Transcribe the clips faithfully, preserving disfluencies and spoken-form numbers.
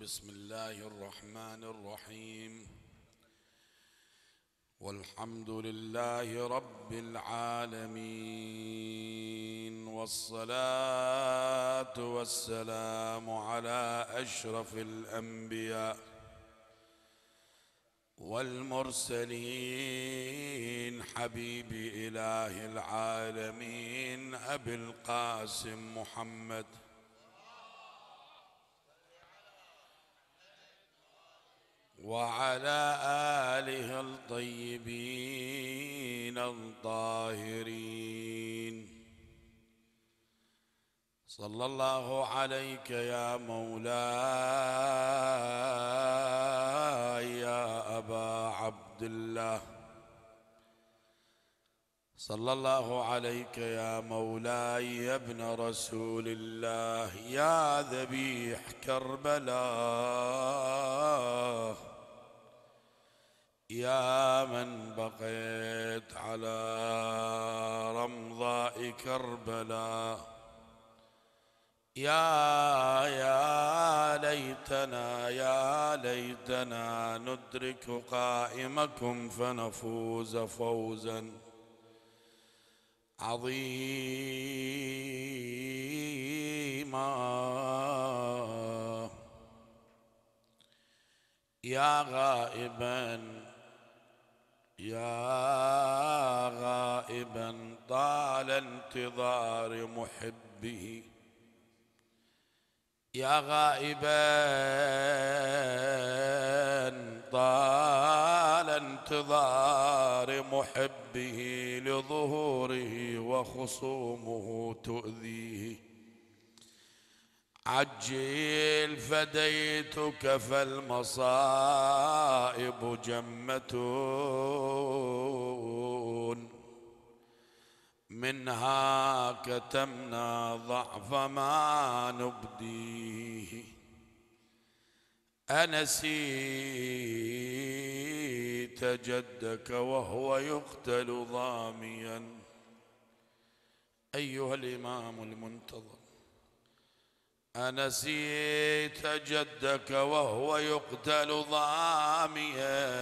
بسم الله الرحمن الرحيم. والحمد لله رب العالمين، والصلاة والسلام على أشرف الأنبياء والمرسلين، حبيب إله العالمين أبي القاسم محمد وعلى آله الطيبين الطاهرين. صلى الله عليك يا مولاي يا أبا عبد الله، صلى الله عليك يا مولاي يا ابن رسول الله، يا ذبيح كربلاء، يا من بقيت على رمضاء كربلاء، يا يا ليتنا يا ليتنا ندرك قائمكم فنفوز فوزا عظيما. يا غائبا يا غائبا طال انتظار محبه، يا غائبا طال انتظار محبه لظهوره وخصومه تؤذيه، عجل فديتك فالمصائب جمة منها كتمنا ضعف ما نبديه. أنسيت جدك وهو يقتل ضاميا أيها الإمام المنتظر، أنسيت جدك وهو يقتل ضاميا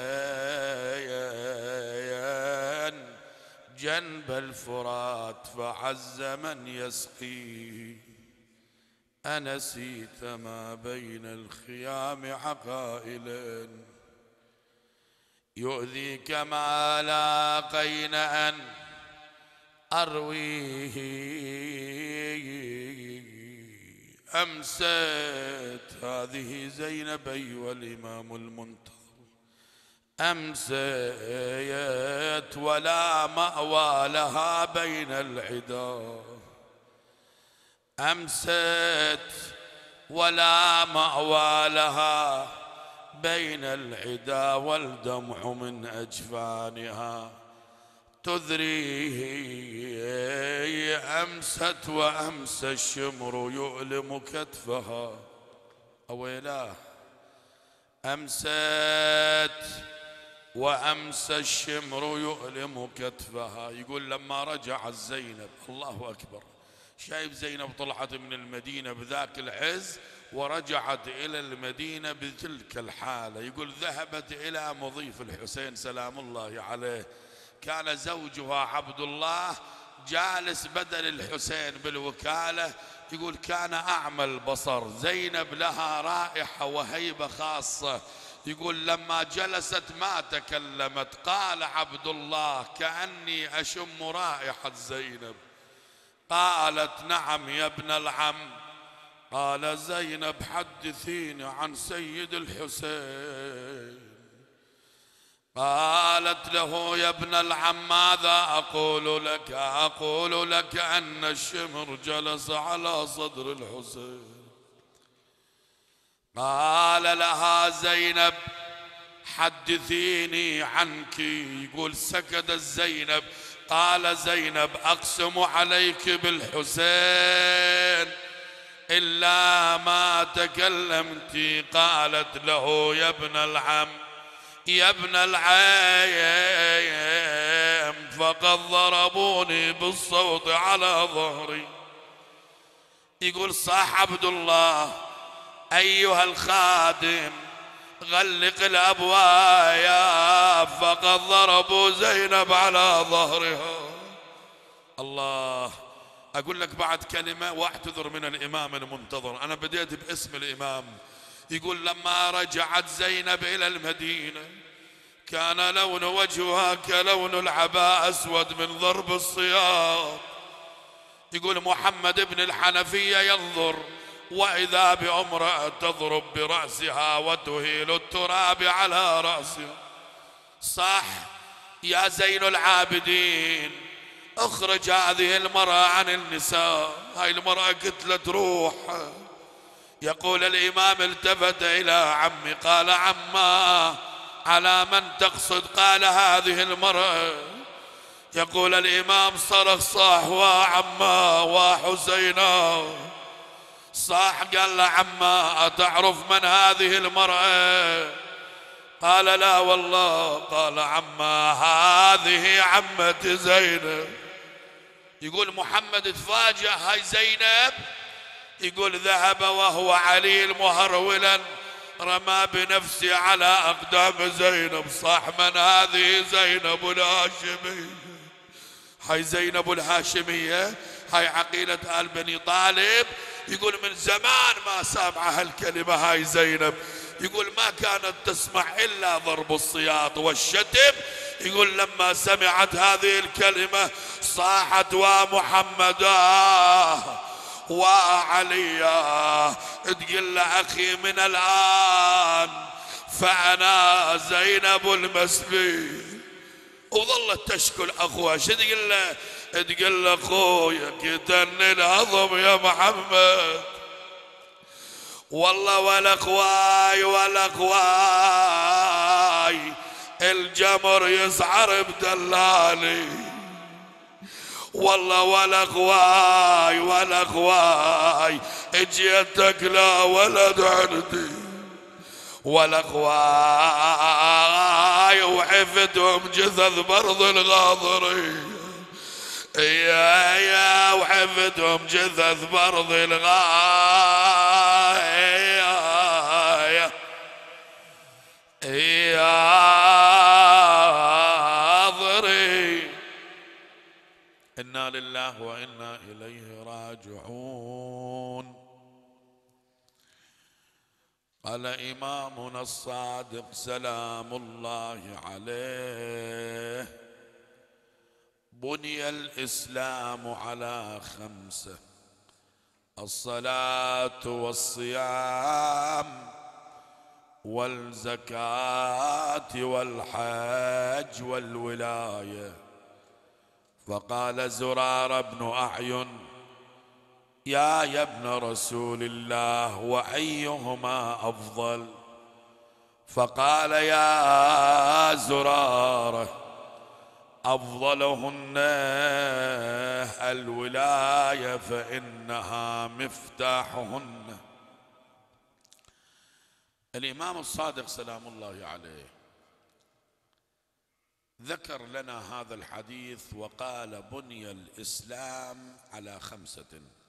جنب الفرات فعز من يسقيه. أنسيت ما بين الخيام عقائل يؤذيك ما لاقين أن أرويه. أمسيت هذه زينب أيها الإمام المنتظر، أمسيت ولا مأوى لها بين العدا، أمسيت ولا مأوى لها بين العدا، والدمع من أجفانها تذريه. أمست وأمسى الشمر يؤلم كتفها أويلاه، أمست وأمسى الشمر يؤلم كتفها. يقول لما رجعت زينب، الله أكبر، شايف زينب طلعت من المدينة بذاك العز ورجعت إلى المدينة بتلك الحالة. يقول ذهبت إلى مضيف الحسين سلام الله عليه، كان زوجها عبد الله جالس بدل الحسين بالوكالة. يقول كان أعمى البصر، زينب لها رائحة وهيبة خاصة. يقول لما جلست ما تكلمت، قال عبد الله كأني أشم رائحة زينب. قالت نعم يا ابن العم. قال زينب حدثيني عن سيد الحسين. قالت له يا ابن العم ماذا أقول لك؟ أقول لك أن الشمر جلس على صدر الحسين. قال لها زينب حدثيني عنك. يقول سكتت زينب. قال زينب أقسم عليك بالحسين إلا ما تكلمت. قالت له يا ابن العم يا ابن العم فقد ضربوني بالصوت على ظهري. يقول صاح عبد الله أيها الخادم غلق الأبواب فقد ضربوا زينب على ظهرها. الله. أقول لك بعد كلمة واعتذر من الإمام المنتظر، أنا بديت باسم الإمام. يقول لما رجعت زينب إلى المدينة كان لون وجهها كلون العباء أسود من ضرب الصياط. يقول محمد بن الحنفية ينظر وإذا بامرأة تضرب برأسها وتهيل التراب على رأسها. صح يا زين العابدين، اخرج هذه المرأة عن النساء، هاي المرأة قتلت روح. يقول الإمام التفت إلى عمي قال عما على من تقصد؟ قال هذه المرأة. يقول الإمام صرخ صاح وعما وحسينا. صاح قال له عما أتعرف من هذه المرأة؟ قال لا والله. قال عما هذه عمة زينب. يقول محمد تفاجأ هاي زينب. يقول ذهب وهو عليل مهرولا رمى بنفسه على أقدام زينب. صح من هذه؟ زينب الهاشمية. هاي زينب الهاشمية هاي عقيلة آل بني طالب. يقول من زمان ما سامع هالكلمة هاي زينب. يقول ما كانت تسمع إلا ضرب الصياط والشتم. يقول لما سمعت هذه الكلمة صاحت ومحمدا وعليا تقول له أخي من الآن فأنا زينب المسبي. وظلت تشكل أخوها. شو تقول له؟ تقول له أخويا قتلني الهضم يا محمد والله، والأخواي والأخواي الجمر يسعر بدلالي والله، والأخواي والأخواي اجيتك لا ولد عندي والأخواي وعفتهم جثث برض الغاضري. يا يا وعفتهم جثث برض الغاية يا ضري. إنا لله وإنا إليه راجعون. قال إمامنا الصادق سلام الله عليه بني الإسلام على خمسة: الصلاة والصيام والزكاة والحج والولاية. فقال زرار بن أعين يا يا ابن رسول الله وأيهما أفضل؟ فقال يا زرارة أفضلهن الولاية فإنها مفتاحهن. الإمام الصادق سلام الله عليه ذكر لنا هذا الحديث وقال بني الإسلام على خمسة،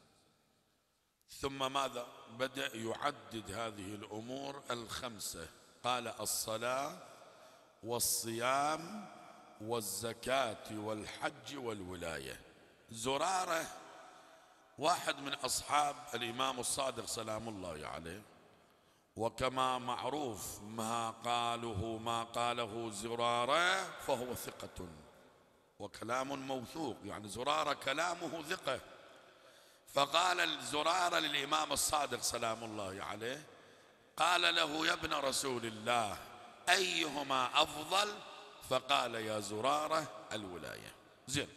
ثم ماذا؟ بدأ يعدد هذه الأمور الخمسة. قال الصلاة والصيام والزكاة والحج والولاية. زرارة واحد من أصحاب الإمام الصادق سلام الله عليه، وكما معروف ما قاله ما قاله زرارة فهو ثقة وكلام موثوق، يعني زرارة كلامه ثقة. فقال الزرارة للإمام الصادق سلام الله عليه، قال له يا ابن رسول الله أيهما أفضل؟ فقال يا زرارة الولاية. زين،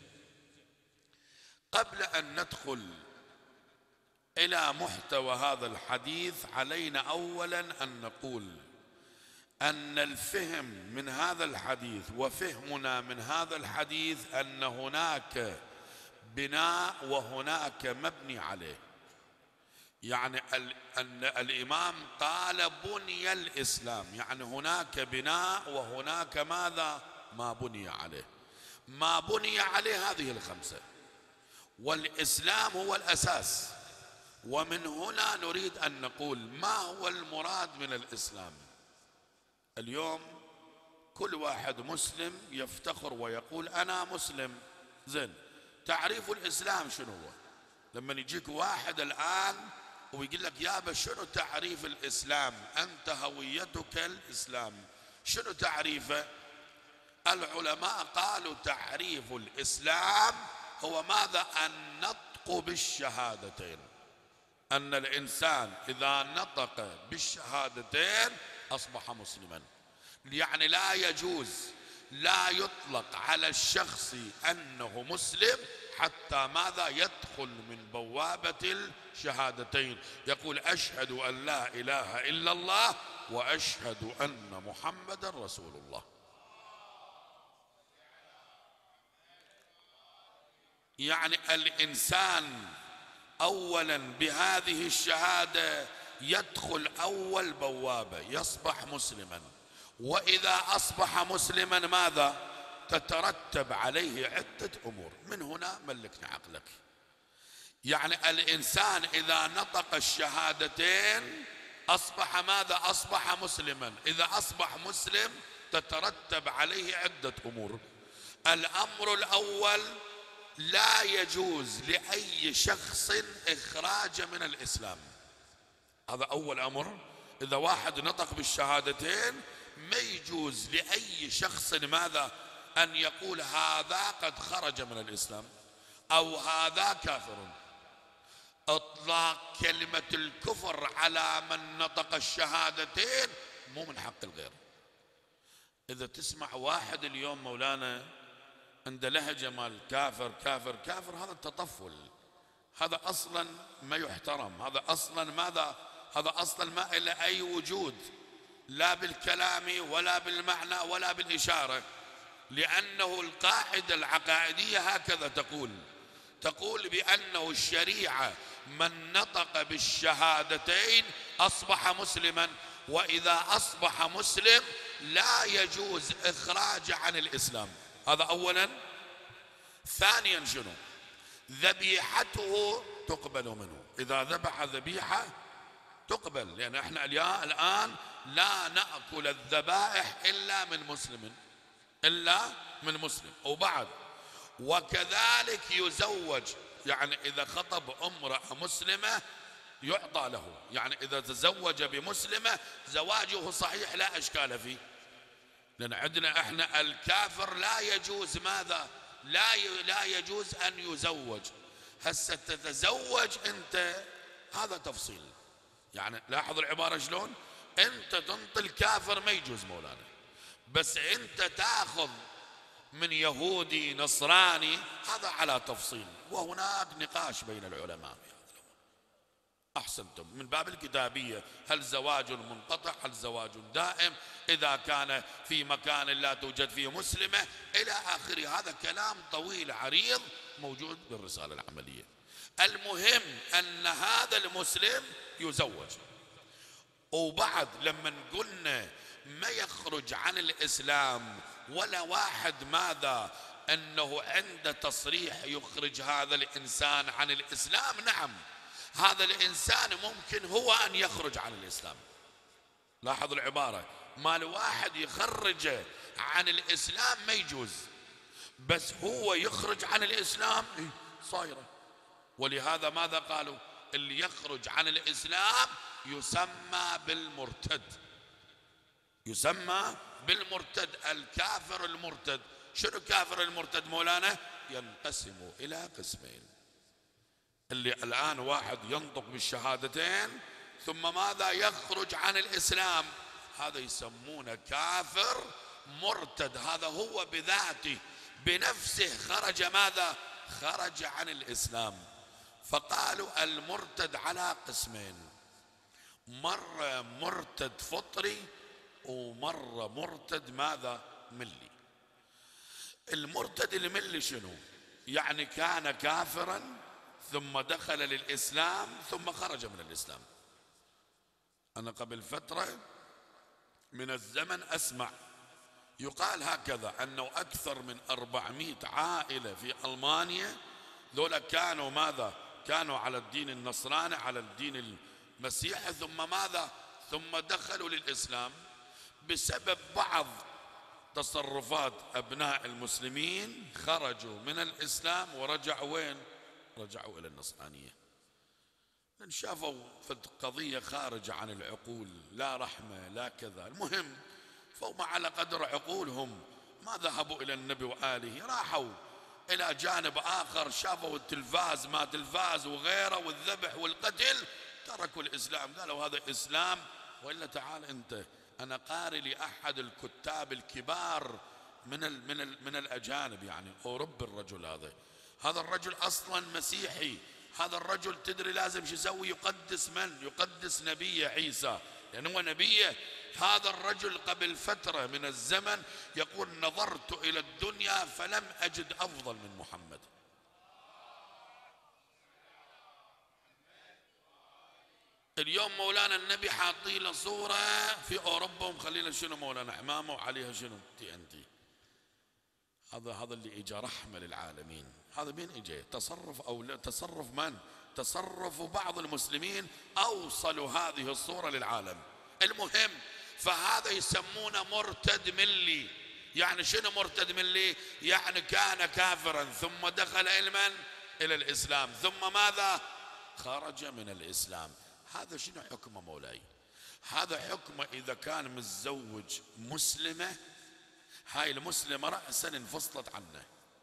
قبل أن ندخل إلى محتوى هذا الحديث علينا أولا أن نقول أن الفهم من هذا الحديث وفهمنا من هذا الحديث أن هناك بناء وهناك مبني عليه. يعني أن الإمام قال بني الإسلام، يعني هناك بناء وهناك ماذا؟ ما بني عليه. ما بني عليه هذه الخمسة، والإسلام هو الأساس، ومن هنا نريد أن نقول ما هو المراد من الإسلام. اليوم كل واحد مسلم يفتخر ويقول أنا مسلم. زين، تعريف الإسلام شنو هو؟ لما يجيك واحد الآن ويقول لك يابا شنو تعريف الإسلام؟ أنت هويتك الإسلام، شنو تعريفه؟ العلماء قالوا تعريف الإسلام هو ماذا؟ النطق بالشهادتين. أن الإنسان إذا نطق بالشهادتين أصبح مسلما. يعني لا يجوز، لا يطلق على الشخص أنه مسلم حتى ماذا؟ يدخل من بوابة الشهادتين، يقول أشهد أن لا إله إلا الله وأشهد أن محمدا رسول الله. يعني الإنسان أولا بهذه الشهادة يدخل أول بوابة، يصبح مسلما. وإذا أصبح مسلما ماذا؟ تترتب عليه عدة أمور. من هنا ملكنا عقلك. يعني الإنسان إذا نطق الشهادتين أصبح ماذا؟ أصبح مسلما. إذا أصبح مسلم تترتب عليه عدة أمور. الأمر الأول، لا يجوز لأي شخص إخراج من الإسلام. هذا أول أمر. إذا واحد نطق بالشهادتين ما يجوز لأي شخص ماذا؟ أن يقول هذا قد خرج من الإسلام أو هذا كافر. إطلاق كلمة الكفر على من نطق الشهادتين مو من حق الغير. إذا تسمع واحد اليوم مولانا عند لهجة مال كافر كافر كافر، هذا التطفل، هذا أصلا ما يحترم، هذا أصلا ماذا؟ هذا أصلا ما إلى أي وجود، لا بالكلام ولا بالمعنى ولا بالإشارة. لأنه القاعدة العقائدية هكذا تقول، تقول بأنه الشريعة من نطق بالشهادتين أصبح مسلما، وإذا أصبح مسلم لا يجوز إخراجه عن الإسلام. هذا أولا. ثانيا شنو؟ ذبيحته تقبل منه. إذا ذبح ذبيحة تقبل، لأن احنا الآن لا نأكل الذبائح إلا من مسلم، إلا من مسلم. وبعد وكذلك يزوج، يعني إذا خطب امرأة مسلمة يعطى له، يعني إذا تزوج بمسلمة زواجه صحيح لا إشكال فيه. لأن عندنا احنا الكافر لا يجوز ماذا؟ لا لا يجوز أن يزوج. هسه تتزوج أنت، هذا تفصيل. يعني لاحظ العبارة شلون؟ أنت تنطي الكافر ما يجوز مولانا، بس أنت تأخذ من يهودي نصراني هذا على تفصيل، وهناك نقاش بين العلماء. أحسنتم، من باب الكتابية، هل زواج منقطع هل زواج دائم، إذا كان في مكان لا توجد فيه مسلمة إلى آخره. هذا كلام طويل عريض موجود بالرسالة العملية. المهم أن هذا المسلم يزوج. وبعد لما قلنا ما يخرج عن الإسلام ولا واحد ماذا؟ أنه عند تصريح يخرج هذا الإنسان عن الإسلام. نعم، هذا الإنسان ممكن هو أن يخرج عن الإسلام. لاحظ العبارة، ما الواحد يخرج عن الإسلام ما يجوز، بس هو يخرج عن الإسلام صايرة. ولهذا ماذا قالوا؟ اللي يخرج عن الإسلام يسمى بالمرتد، يسمى بالمرتد. الكافر المرتد، شنو كافر المرتد مولانا؟ ينقسم إلى قسمين. اللي الآن واحد ينطق بالشهادتين ثم ماذا؟ يخرج عن الإسلام، هذا يسمونه كافر مرتد. هذا هو بذاته بنفسه خرج ماذا؟ خرج عن الإسلام. فقالوا المرتد على قسمين، مرة مرتد فطري ومرة مرتد ماذا؟ ملي. المرتد الملي شنو؟ يعني كان كافرا ثم دخل للإسلام ثم خرج من الإسلام. أنا قبل فترة من الزمن أسمع يقال هكذا أنه أكثر من أربعمائة عائلة في ألمانيا ذولا كانوا ماذا؟ كانوا على الدين النصراني، على الدين المسيحي، ثم ماذا؟ ثم دخلوا للإسلام بسبب بعض تصرفات أبناء المسلمين، خرجوا من الإسلام ورجعوا وين؟ رجعوا إلى النصرانية، لأن شافوا في القضية خارجة عن العقول، لا رحمة لا كذا. المهم فهم على قدر عقولهم ما ذهبوا إلى النبي وآله، راحوا إلى جانب آخر، شافوا التلفاز ما تلفاز وغيره والذبح والقتل، تركوا الإسلام، قالوا هذا إسلام. وإلا تعال أنت، أنا قارئ لأحد الكتاب الكبار من ال من ال من الأجانب، يعني أوروبي، الرجل هذا هذا الرجل أصلا مسيحي، هذا الرجل تدري لازم شو يسوي؟ يقدس من؟ يقدس نبيه عيسى، لأنه هو نبيه. هذا الرجل قبل فترة من الزمن يقول نظرت إلى الدنيا فلم أجد أفضل من محمد. اليوم مولانا النبي حاطين له صورة في أوروبا ومخلينا شنو مولانا حمامة وعليها شنو؟ تي أن تي. هذا هذا اللي إجا رحمة للعالمين. هذا مين إجا؟ تصرف أو لا تصرف من؟ تصرف بعض المسلمين أوصلوا هذه الصورة للعالم. المهم فهذا يسمونه مرتد ملي. يعني شنو مرتد ملي؟ يعني كان كافرا ثم دخل إلى من؟ إلى الإسلام، ثم ماذا؟ خرج من الإسلام. هذا شنو حكمه مولاي؟ هذا حكمه إذا كان متزوج مسلمة، هاي المسلمة رأسا انفصلت عنه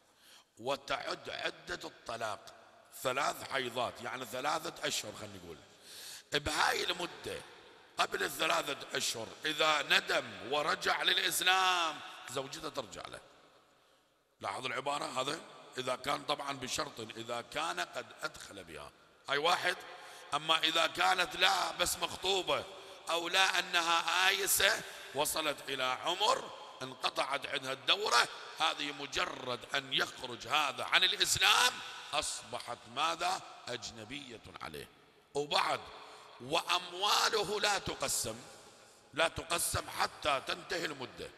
وتعد عدة الطلاق ثلاث حيضات، يعني ثلاثة أشهر خلينا نقول. بهاي المدة قبل الثلاثة أشهر إذا ندم ورجع للإسلام زوجته ترجع له. لاحظوا العبارة، هذا إذا كان طبعا بشرط إذا كان قد أدخل بها، هاي واحد. أما إذا كانت لا بس مخطوبة أو لا أنها آيسة وصلت إلى عمر انقطعت عندها الدورة، هذه مجرد أن يخرج هذا عن الإسلام أصبحت ماذا؟ أجنبية عليه. وبعد وأمواله لا تقسم، لا تقسم حتى تنتهي المدة،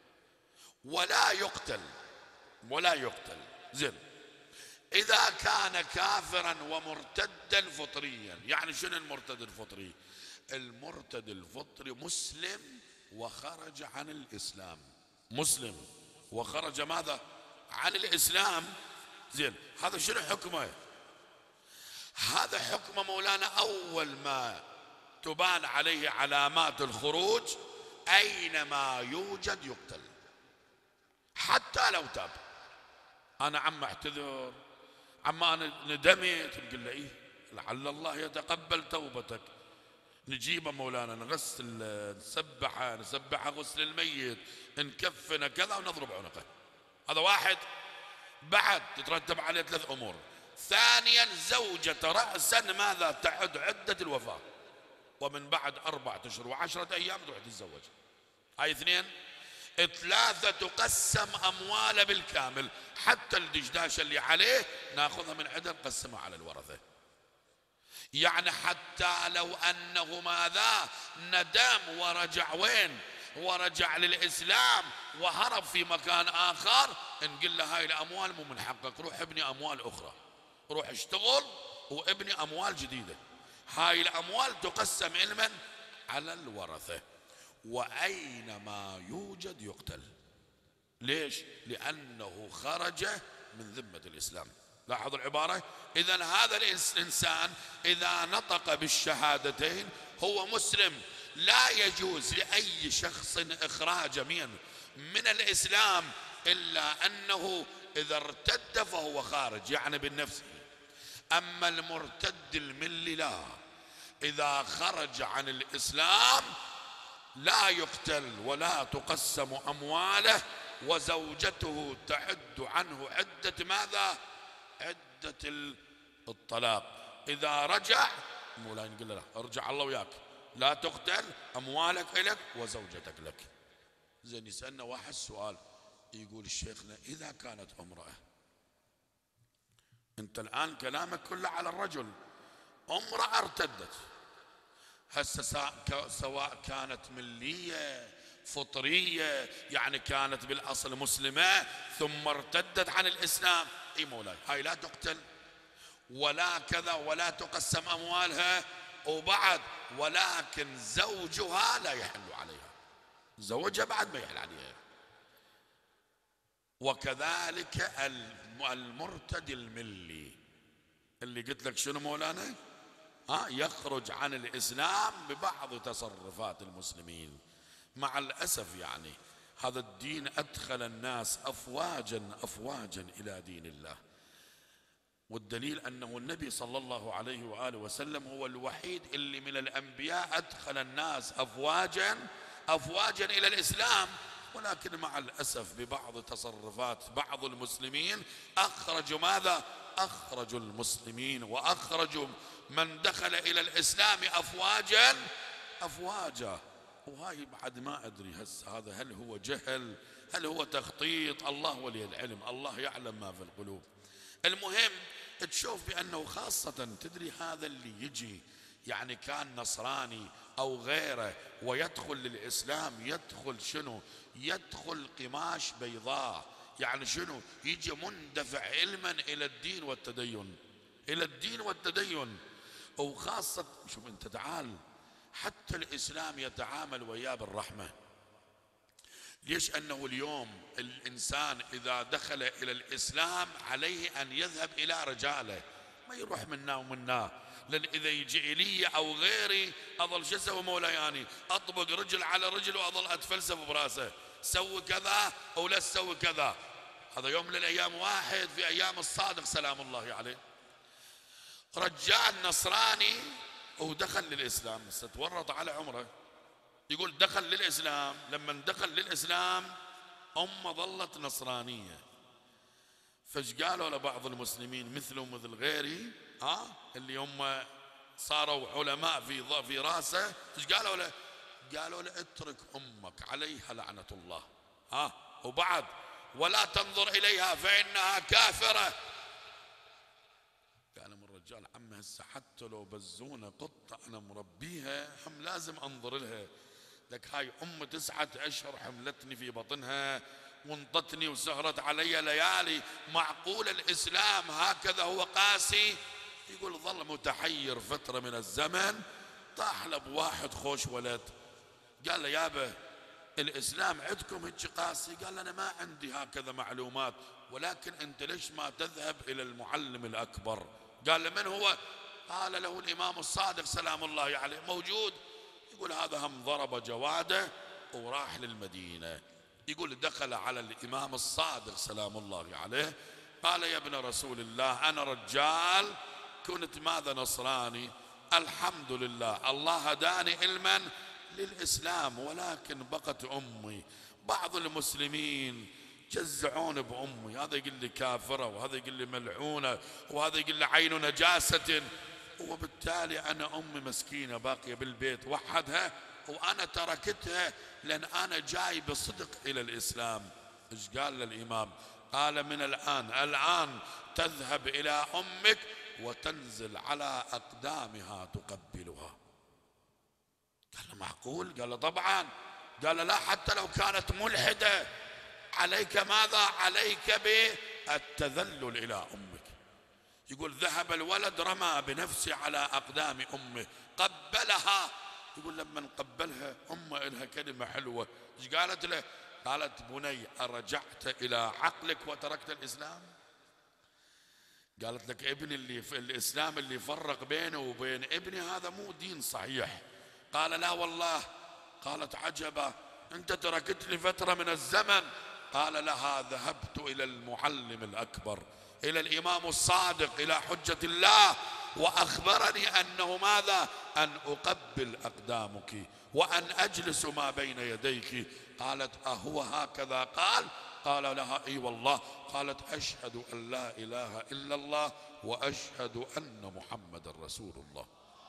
ولا يقتل ولا يقتل. زين، إذا كان كافرا ومرتدا فطريا. يعني شنو المرتد الفطري؟ المرتد الفطري مسلم وخرج عن الإسلام، مسلم وخرج ماذا؟ عن الإسلام. زين، هذا شنو حكمه؟ هذا حكمه مولانا أول ما تبان عليه علامات الخروج أينما يوجد يقتل، حتى لو تاب. أنا عم أعتذر، عم أنا ندمت، نقول له إيه لعل الله يتقبل توبتك. نجيبه مولانا نغسل، نسبحه نسبحه غسل الميت، نكفنه كذا ونضرب عنقه. هذا واحد. بعد تترتب عليه ثلاث أمور. ثانيا زوجة رأسا ماذا؟ تعد عدة الوفاة، ومن بعد أربعة أشهر وعشرة أيام تروح تتزوج. هاي اثنين. ثلاثة تقسم أمواله بالكامل، حتى الدشداشة اللي عليه ناخذها من عدم نقسمها على الورثة. يعني حتى لو أنه ماذا؟ ندم ورجع وين؟ ورجع للإسلام وهرب في مكان آخر، نقول له هاي الأموال مو من حقك، روح ابني أموال أخرى، روح اشتغل وابني أموال جديدة. هاي الأموال تقسم علما على الورثة، وأينما يوجد يقتل. ليش؟ لأنه خرج من ذمة الإسلام. لاحظوا العبارة. إذن هذا الإنسان إذا نطق بالشهادتين هو مسلم، لا يجوز لأي شخص إخراج من من الإسلام إلا أنه إذا ارتد فهو خارج، يعني بالنفس. أما المرتد الملي لا، إذا خرج عن الإسلام لا يقتل ولا تقسم أمواله، وزوجته تعد عنه عدة ماذا؟ عدة الطلاق. إذا رجع مولاي نقول له ارجع الله وياك، لا تقتل، أموالك إلك وزوجتك لك. زين، يسألنا واحد سؤال، يقول شيخنا إذا كانت امرأة، أنت الآن كلامك كله على الرجل، امرأة ارتدت، هسه سواء كانت ملية فطرية، يعني كانت بالأصل مسلمة ثم ارتدت عن الإسلام، اي مولاي هاي لا تقتل ولا كذا ولا تقسم أموالها، وبعد ولكن زوجها لا يحل عليها، زوجها بعد ما يحل عليها. وكذلك المرتد الملي اللي قلت لك شنو مولانا؟ ها يخرج عن الإسلام ببعض تصرفات المسلمين. مع الأسف يعني هذا الدين أدخل الناس أفواجا أفواجا إلى دين الله، والدليل أنه النبي صلى الله عليه وآله وسلم هو الوحيد اللي من الأنبياء أدخل الناس أفواجا أفواجا إلى الإسلام، ولكن مع الأسف ببعض تصرفات بعض المسلمين أخرجوا ماذا؟ أخرجوا المسلمين وأخرجوا من دخل إلى الإسلام أفواجا أفواجا. وهاي بعد ما أدري هسه هذا هل هو جهل، هل هو تخطيط، الله ولي العلم، الله يعلم ما في القلوب. المهم تشوف بأنه خاصة تدري هذا اللي يجي يعني كان نصراني أو غيره ويدخل للإسلام، يدخل شنو؟ يدخل قماش بيضاء، يعني شنو؟ يجي مندفع علما إلى الدين والتدين، إلى الدين والتدين. وخاصة شوف أنت تعال، حتى الإسلام يتعامل وياه بالرحمة. ليش؟ أنه اليوم الإنسان إذا دخل إلى الإسلام عليه أن يذهب إلى رجاله، ما يروح منا ومنا، لأن إذا يجي لي أو غيري أظل شو أسوي مولاياني؟ أطبق رجل على رجل وأظل أتفلسف براسه، سوي كذا أو لا تسوي كذا. هذا يوم من الأيام واحد في أيام الصادق سلام الله عليه، رجال نصراني ودخل للإسلام، بس تورط على عمره، يقول دخل للإسلام. لما دخل للإسلام أمه ظلت نصرانية، فايش قالوا لبعض المسلمين مثله مثل غيري ها اللي هم صاروا علماء في في راسه، ايش قالوا له؟ قالوا له اترك أمك عليها لعنة الله، ها وبعد ولا تنظر إليها فإنها كافرة. قال من الرجال عمي هسه حتى لو بزونة قطة أنا مربيها هم لازم أنظر لها، لك هاي أم تسعة أشهر حملتني في بطنها وانطتني وسهرت علي ليالي، معقول الإسلام هكذا هو قاسي؟ يقول ظل متحير فترة من الزمن، طاح له بواحد خوش ولد قال له يابا الإسلام عندكم هيك قاسي؟ قال أنا ما عندي هكذا معلومات، ولكن أنت ليش ما تذهب إلى المعلم الأكبر؟ قال له من هو؟ قال له الإمام الصادق سلام الله عليه موجود. يقول هذا هم ضرب جواده وراح للمدينة. يقول دخل على الإمام الصادق سلام الله عليه، قال يا ابن رسول الله أنا رجال كنت ماذا نصراني، الحمد لله الله هداني علما للإسلام، ولكن بقت أمي، بعض المسلمين جزعون بأمي، هذا يقول لي كافرة وهذا يقول لي ملعونة وهذا يقول لي عين نجاسة، وبالتالي أنا أمي مسكينة باقية بالبيت وحدها وأنا تركتها لأن أنا جاي بصدق إلى الإسلام. إيش قال للإمام؟ قال من الآن الآن تذهب إلى أمك وتنزل على أقدامها تقبلها. قال له معقول؟ قال له طبعا. قال له لا حتى لو كانت ملحدة عليك ماذا؟ عليك بالتذلل إلى أمك. يقول ذهب الولد رمى بنفسه على أقدام أمه قبلها. يقول لما قبلها أمه إلها كلمة حلوة، إيش قالت له؟ قالت بني أرجعت إلى عقلك وتركت الإسلام؟ قالت لك ابني اللي في الإسلام اللي فرق بينه وبين ابني هذا مو دين صحيح. قال لا والله. قالت عجبا أنت تركت لي فترة من الزمن. قال لها ذهبت إلى المعلم الأكبر إلى الإمام الصادق إلى حجة الله، وأخبرني أنه ماذا؟ أن أقبل أقدامك وأن أجلس ما بين يديك. قالت أهو هكذا قال؟ قال لها اي والله. قالت اشهد ان لا اله الا الله واشهد ان محمد رسول الله.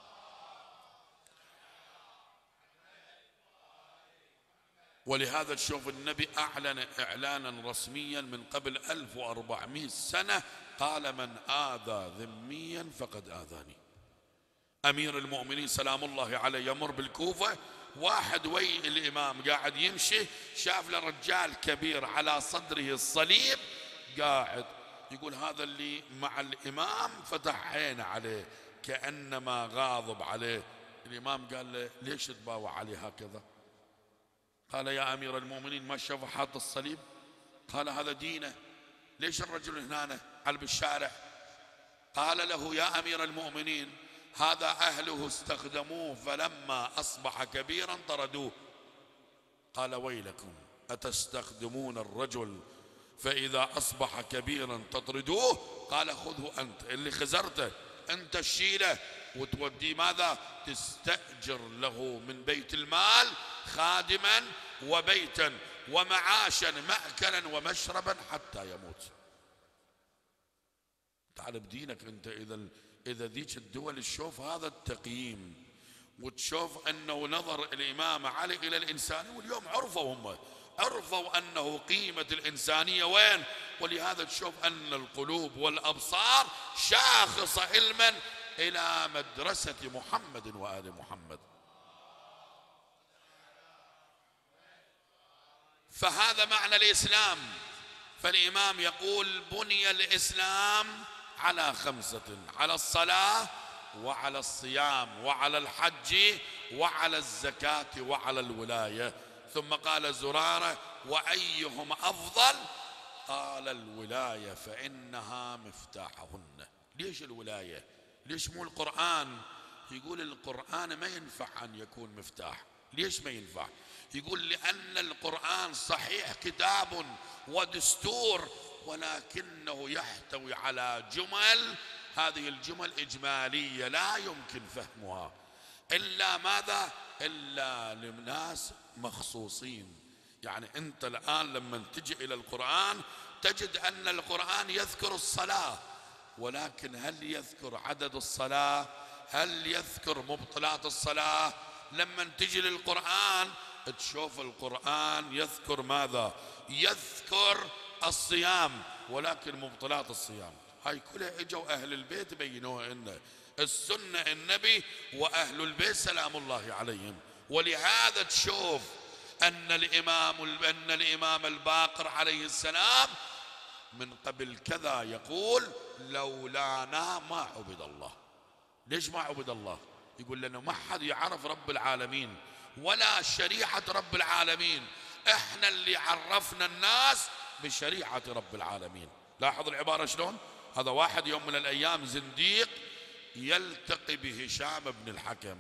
ولهذا تشوف النبي اعلن اعلانا رسميا من قبل ألف وأربعمائة سنة، قال من آذى ذميا فقد آذاني. امير المؤمنين سلام الله عليه يمر بالكوفة، واحد وي الإمام قاعد يمشي، شاف له رجال كبير على صدره الصليب قاعد، يقول هذا اللي مع الإمام فتح عينه عليه كأنما غاضب عليه. الإمام قال له ليش تباوع عليه هكذا؟ قال يا أمير المؤمنين ما شافه حاط الصليب؟ قال هذا دينه. ليش الرجل هنا على بالشارع؟ قال له يا أمير المؤمنين هذا أهله استخدموه فلما أصبح كبيرا طردوه. قال ويلكم أتستخدمون الرجل فإذا أصبح كبيرا تطردوه؟ قال خذه أنت اللي خزرته أنت الشيله وتوديه ماذا؟ تستأجر له من بيت المال خادما وبيتا ومعاشا مأكلا ومشربا حتى يموت. تعال بدينك أنت. إذا إذا ذيك الدول تشوف هذا التقييم وتشوف أنه نظر الإمام علي إلى الإنسانية، واليوم عرفوا هم عرفوا أنه قيمة الإنسانية وين، ولهذا تشوف أن القلوب والأبصار شاخصة علما إلى مدرسة محمد وآل محمد. فهذا معنى الإسلام. فالإمام يقول بني الإسلام على خمسة: على الصلاة وعلى الصيام وعلى الحج وعلى الزكاة وعلى الولاية. ثم قال زرارة وأيهم أفضل؟ قال الولاية فإنها مفتاحهن. ليش الولاية؟ ليش مو القرآن؟ يقول القرآن ما ينفع أن يكون مفتاح. ليش ما ينفع؟ يقول لأن القرآن صحيح كتاب ودستور ولكنه يحتوي على جمل، هذه الجمل إجمالية لا يمكن فهمها إلا ماذا؟ إلا لناس مخصوصين. يعني أنت الآن لما تجي إلى القرآن تجد أن القرآن يذكر الصلاة، ولكن هل يذكر عدد الصلاة؟ هل يذكر مبطلات الصلاة؟ لما تجي للقرآن تشوف القرآن يذكر ماذا؟ يذكر الصيام، ولكن مبطلات الصيام هاي كلها اجوا أهل البيت بينوها إن السنة النبي وأهل البيت سلام الله عليهم. ولهذا تشوف أن الإمام أن الإمام الباقر عليه السلام من قبل كذا يقول لولانا ما عبد الله. ليش ما عبد الله؟ يقول لأنه ما حد يعرف رب العالمين ولا شريعة رب العالمين، احنا اللي عرفنا الناس بشريعة رب العالمين. لاحظ العبارة شلون؟ هذا واحد يوم من الأيام زنديق يلتقي بهشام بن الحكم.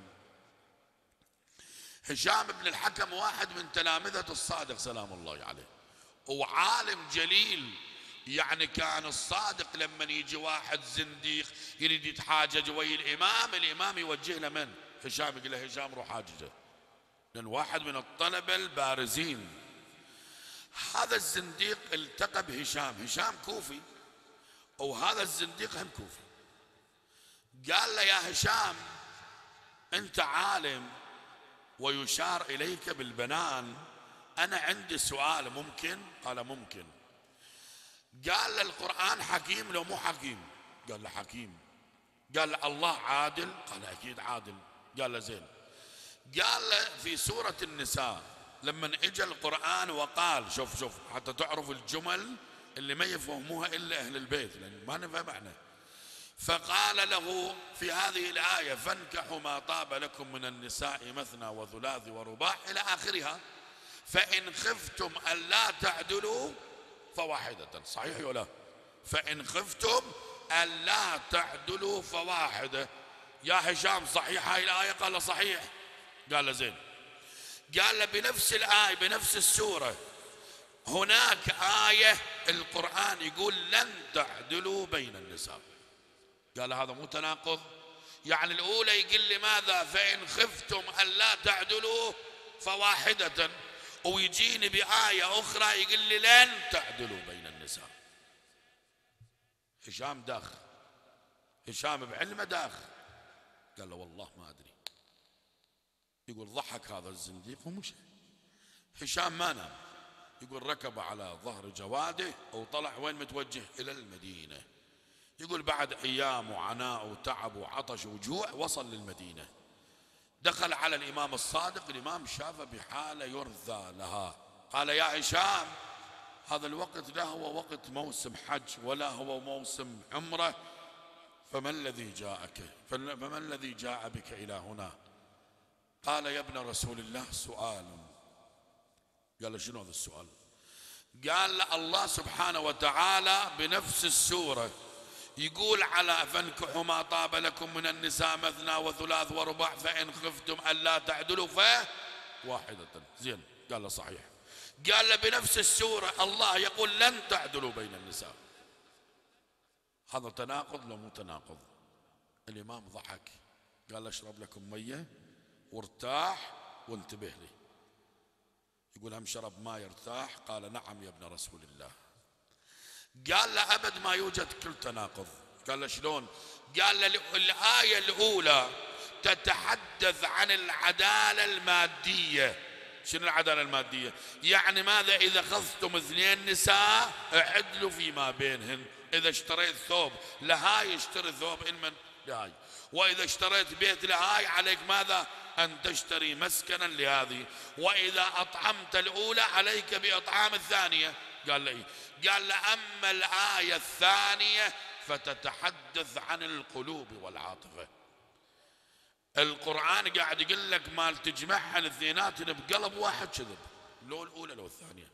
هشام بن الحكم واحد من تلامذة الصادق سلام الله عليه، وعالم جليل. يعني كان الصادق لما يجي واحد زنديق يريد يتحاجج ويا الإمام، الإمام يوجه له من؟ هشام. يقول له هشام روح حاججه، لأن واحد من الطلبة البارزين. هذا الزنديق التقى بهشام، هشام كوفي وهذا الزنديق هم كوفي. قال له يا هشام أنت عالم ويشار إليك بالبنان، أنا عندي سؤال ممكن؟ قال ممكن. قال له القرآن حكيم لو مو حكيم؟ قال له حكيم. قال له الله عادل؟ قال أكيد عادل. قال له زين. قال له في سورة النساء لما اجى القرآن وقال، شوف شوف حتى تعرف الجمل اللي ما يفهموها إلا أهل البيت لأن ما نفهم احنا. فقال له في هذه الآية فانكحوا ما طاب لكم من النساء مثنى وثلاث ورباع إلى آخرها، فإن خفتم ألا تعدلوا فواحدة. صحيح ولا؟ فإن خفتم ألا تعدلوا فواحدة. يا هشام صحيح هاي الآية؟ قال صحيح. قال له زين. قال له بنفس الآية بنفس السورة هناك آية القرآن يقول لن تعدلوا بين النساء. قال هذا مو تناقض؟ يعني الأولى يقول لي ماذا؟ فإن خفتم ألا تعدلوا فواحدة، ويجيني بآية أخرى يقول لي لن تعدلوا بين النساء. هشام داخ، هشام بعلمه داخ. قال له والله ما أدري. يقول ضحك هذا الزنديق ومشى. هشام ما نام، يقول ركب على ظهر جواده وطلع وين متوجه؟ إلى المدينة. يقول بعد أيام وعناء وتعب وعطش وجوع وصل للمدينة. دخل على الإمام الصادق، الإمام شافه بحالة يرثى لها. قال يا هشام هذا الوقت لا هو وقت موسم حج ولا هو موسم عمرة. فما الذي جاءك فما الذي جاء بك إلى هنا؟ قال يا ابن رسول الله سؤال. قال له شنو هذا السؤال؟ قال له الله سبحانه وتعالى بنفس السورة يقول على فانكحوا ما طاب لكم من النساء مثنى وثلاث ورباع فإن خفتم ألا تعدلوا فواحدة. زين، قال له صحيح. قال له بنفس السورة الله يقول لن تعدلوا بين النساء. هذا تناقض لو مو تناقض؟ الإمام ضحك قال له اشرب لكم مية وارتاح وانتبه لي. يقول هم شرب ما يرتاح؟ قال نعم يا ابن رسول الله. قال له أبد ما يوجد كل تناقض. قال له شلون؟ قال له الآية الأولى تتحدث عن العدالة المادية. شنو العدالة المادية؟ يعني ماذا إذا أخذتم اثنين نساء اعدلوا فيما بينهن. إذا اشتريت ثوب لهاي اشتري ثوب إن من لهاي، وإذا اشتريت بيت لهاي عليك ماذا؟ أن تشتري مسكنا لهذه، وإذا أطعمت الأولى عليك بإطعام الثانية. قال لي إيه؟ قال له أما الآية الثانية فتتحدث عن القلوب والعاطفة. القرآن قاعد يقول لك مال تجمعهن الاثنيناتن بقلب واحد كذب، لو الأولى لو الثانية.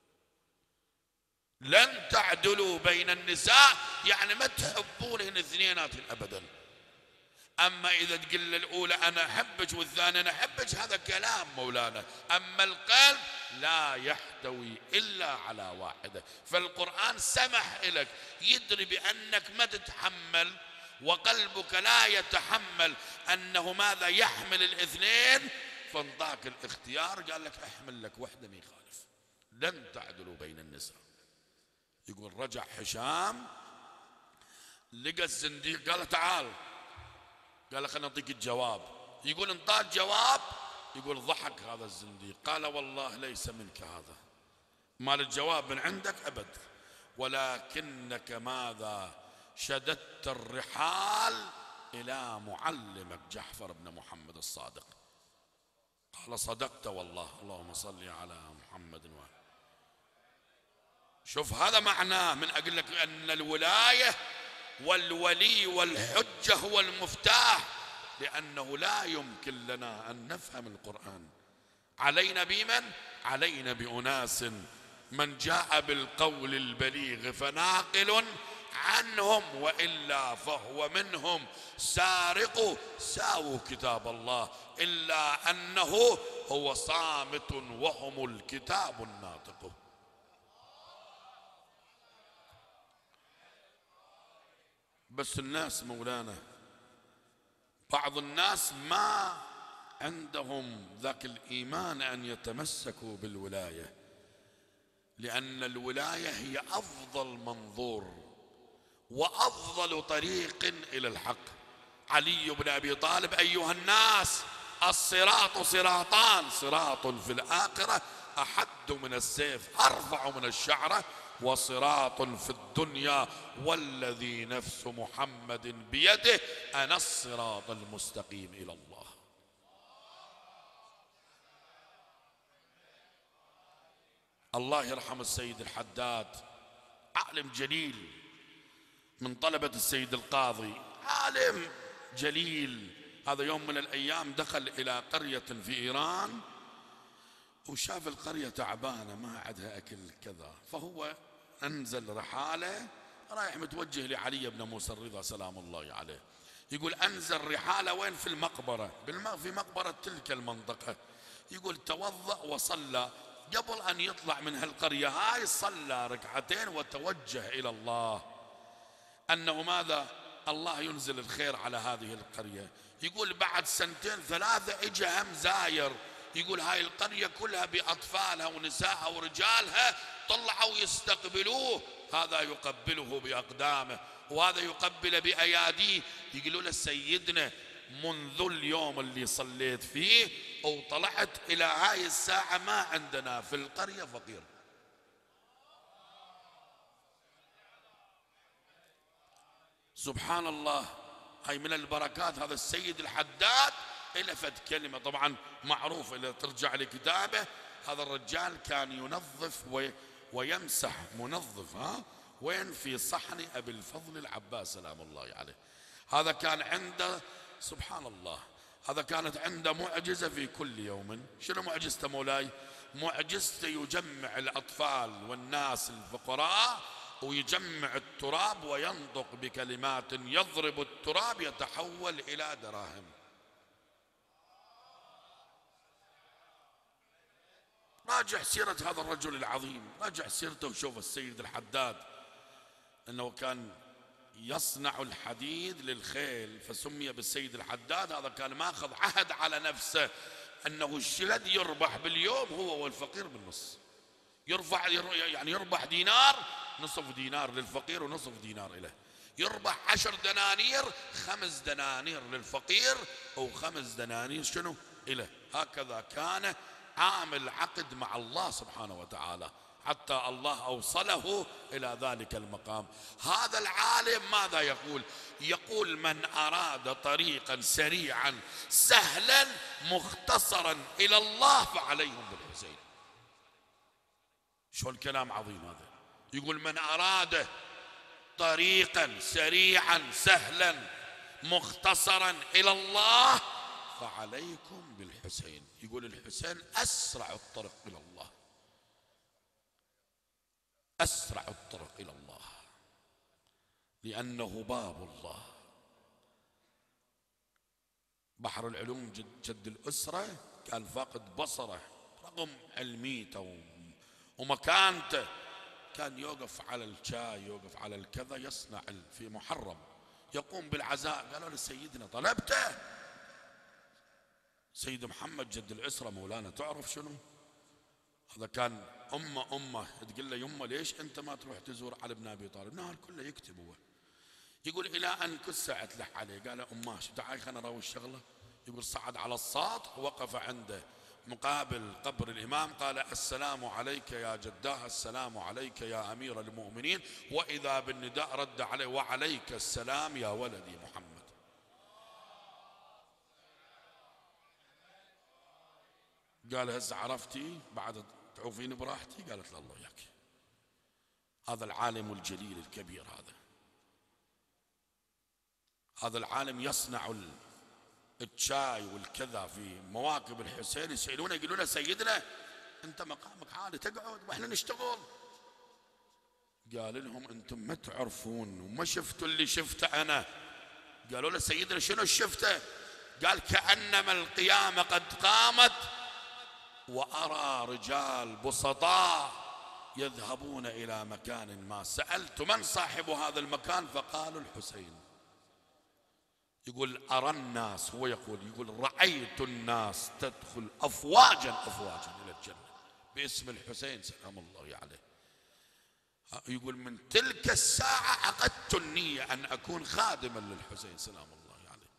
لن تعدلوا بين النساء يعني ما تحبونهن اثنيناتن أبدا. أما إذا تقول الأولى أنا أحبك والثانية أنا أحبك هذا كلام مولانا. أما القلب لا يحتوي إلا على واحدة. فالقرآن سمح لك، يدري بأنك ما تتحمل وقلبك لا يتحمل أنه ماذا يحمل الاثنين، فانطاك الاختيار قال لك احمل لك وحدة ما يخالف. لن تعدلوا بين النساء. يقول رجع هشام لقى الزنديق قال تعال، قال خلنا نعطيك الجواب. يقول انطاك جواب. يقول ضحك هذا الزنديق قال والله ليس منك هذا، مال الجواب من عندك أبد، ولكنك ماذا شددت الرحال إلى معلمك جعفر بن محمد الصادق. قال صدقت والله، اللهم صل على محمد وآله. شوف هذا معناه من أقول لك أن الولاية والولي والحجة هو المفتاح، لأنه لا يمكن لنا أن نفهم القرآن. علينا بمن؟ علينا بأناس من جاء بالقول البليغ فناقل عنهم وإلا فهو منهم سارق ساووا كتاب الله إلا أنه هو صامت وهم الكتاب الناطق. بس الناس مولانا بعض الناس ما عندهم ذاك الإيمان أن يتمسكوا بالولاية، لأن الولاية هي أفضل منظور وأفضل طريق إلى الحق. علي بن أبي طالب أيها الناس الصراط صراطان، صراط في الآخرة أحد من السيف أرفع من الشعرة، وصراط في الدنيا والذي نفس محمد بيده أنا الصراط المستقيم إلى الله. الله يرحم السيد الحداد، عالم جليل من طلبة السيد القاضي، عالم جليل. هذا يوم من الأيام دخل إلى قرية في إيران وشاف القرية تعبانة ما عندها أكل كذا، فهو أنزل رحالة رايح متوجه لعلي بن موسى الرضا سلام الله عليه. يقول أنزل رحالة وين؟ في المقبرة، في مقبرة تلك المنطقة. يقول توضأ وصلى، قبل أن يطلع من هالقرية هاي صلى ركعتين وتوجه إلى الله أنه ماذا؟ الله ينزل الخير على هذه القرية. يقول بعد سنتين ثلاثة اجى هم زاير، يقول هاي القرية كلها بأطفالها ونسائها ورجالها طلعوا يستقبلوه، هذا يقبله بأقدامه وهذا يقبل بأياديه. يقولوا له سيدنا منذ اليوم اللي صليت فيه وطلعت إلى هاي الساعة ما عندنا في القرية فقير. سبحان الله، هاي من البركات. هذا السيد الحداد إلفت كلمة طبعا معروفة إذا ترجع لكتابه، هذا الرجال كان ينظف ويمسح منظف ها وين في صحن أبي الفضل العباس سلام الله عليه. هذا كان عنده سبحان الله، هذا كانت عنده معجزة في كل يوم. شنو معجزته مولاي؟ معجزته يجمع الأطفال والناس الفقراء ويجمع التراب وينطق بكلمات يضرب التراب يتحول إلى دراهم. راجع سيرة هذا الرجل العظيم، راجع سيرته وشوف السيد الحداد أنه كان يصنع الحديد للخيل فسمي بالسيد الحداد. هذا كان ماخذ عهد على نفسه أنه الشلد يربح باليوم هو والفقير بالنص، يرفع يعني يربح دينار نصف دينار للفقير ونصف دينار له، يربح عشر دنانير خمس دنانير للفقير وخمس دنانير شنو له. هكذا كان عامل عقد مع الله سبحانه وتعالى حتى الله أوصله إلى ذلك المقام. هذا العالم ماذا يقول؟ يقول من أراد طريقا سريعا سهلا مختصرا إلى الله فعليهم بالحسين. شو الكلام عظيم هذا. يقول من أراد طريقا سريعا سهلا مختصرا إلى الله فعليكم بالحسين. يقول الحسين أسرع الطرق إلى الله، أسرع الطرق إلى الله لأنه باب الله. بحر العلوم جد, جد الأسرة كان فاقد بصره رغم علميته ومكانته، كان يوقف على الشاي يوقف على الكذا يصنع في محرم، يقوم بالعزاء. قالوا لسيدنا طلبته؟ سيد محمد جد الأسرة مولانا تعرف شنو هذا؟ كان أمه أمه تقول له يمه ليش أنت ما تروح تزور علي بن أبي طالب؟ نهار كله يكتب هو. يقول إلى أن كسعت له عليه. قال أمه شو تعال خلنا نروي الشغلة. يقول صعد على السطح ووقف عنده مقابل قبر الإمام قال السلام عليك يا جداه، السلام عليك يا أمير المؤمنين، وإذا بالنداء رد عليه وعليك السلام يا ولدي محمد. قال هز عرفتي بعد تعوفين براحتي؟ قالت له الله وياك. هذا العالم الجليل الكبير، هذا هذا العالم يصنع الشاي والكذا في مواكب الحسين. يسألونه يقولون سيدنا انت مقامك عالي تقعد واحنا نشتغل. قال لهم انتم ما تعرفون وما شفتوا اللي شفته انا. قالوا له سيدنا شنو شفته؟ قال كأنما القيامة قد قامت وأرى رجال بسطاء يذهبون إلى مكان ما. سألت من صاحب هذا المكان فقالوا الحسين. يقول أرى الناس، هو يقول يقول رأيت الناس تدخل أفواجا أفواجا إلى الجنة باسم الحسين سلام الله عليه. يقول من تلك الساعة عقدت النية أن أكون خادما للحسين سلام الله عليه،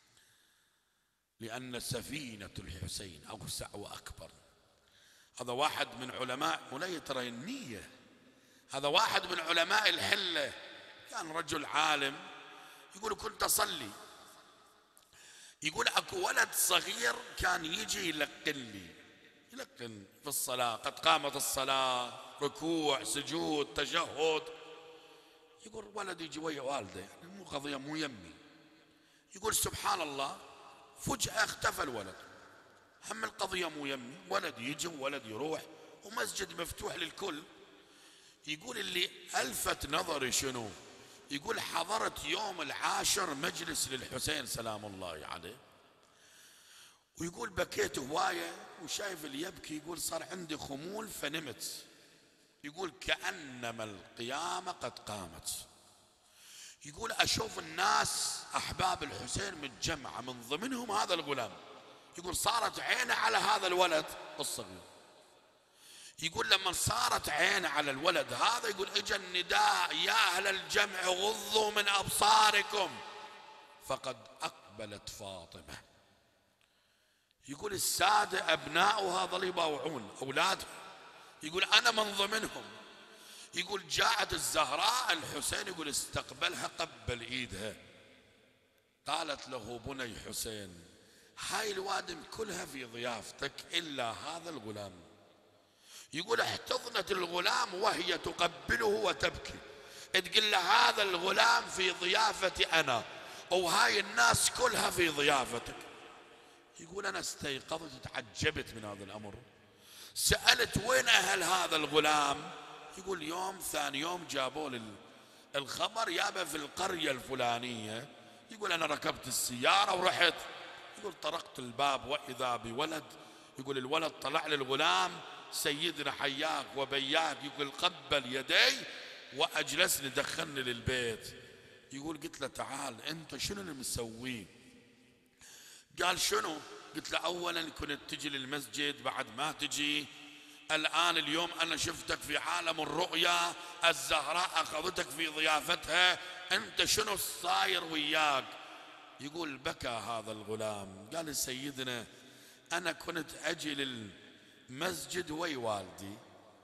لأن سفينة الحسين أوسع وأكبر. هذا واحد من علماء ولا ترى النية، هذا واحد من علماء الحلة، كان رجل عالم. يقول كنت أصلي، يقول أكو ولد صغير كان يجي يلقن لي، يلقن في الصلاة، قد قامت الصلاة، ركوع سجود تشهد. يقول ولد يجي ويا والده، يعني مو قضية مو يمي. يقول سبحان الله فجأة اختفى الولد. هم القضية مو يمي، ولد يجي وولد يروح ومسجد مفتوح للكل. يقول اللي ألفت نظري شنو؟ يقول حضرت يوم العاشر مجلس للحسين سلام الله عليه، ويقول بكيت هواية وشايف اللي يبكي. يقول صار عندي خمول فنمت. يقول كأنما القيامة قد قامت. يقول أشوف الناس أحباب الحسين متجمعة من ضمنهم هذا الغلام. يقول صارت عينه على هذا الولد الصغير. يقول لما صارت عينه على الولد هذا يقول اجى النداء يا أهل الجمع غضوا من أبصاركم فقد أقبلت فاطمة. يقول السادة أبناؤها ظلوا يباوعون أولادها، يقول أنا من ضمنهم. يقول جاءت الزهراء الحسين يقول استقبلها قبل إيدها، قالت له بني حسين هاي الوادم كلها في ضيافتك إلا هذا الغلام. يقول احتضنت الغلام وهي تقبله وتبكي، تقول له هذا الغلام في ضيافتي أنا وهاي الناس كلها في ضيافتك. يقول أنا استيقظت تعجبت من هذا الأمر، سألت وين أهل هذا الغلام؟ يقول يوم ثاني يوم جابوا لي الخبر يابا في القرية الفلانية. يقول أنا ركبت السيارة ورحت، يقول طرقت الباب وإذا بولد، يقول الولد طلع لي الغلام سيدنا حياك وبياك، يقول قبل يدي وأجلسني دخلني للبيت. يقول قلت له تعال أنت شنو اللي مسويه؟ قال شنو؟ قلت له أولا كنت تجي للمسجد بعد ما تجي، الآن اليوم أنا شفتك في عالم الرؤيا، الزهراء أخذتك في ضيافتها، أنت شنو صاير وياك؟ يقول بكى هذا الغلام، قال سيدنا أنا كنت أجي للمسجد وي والدي،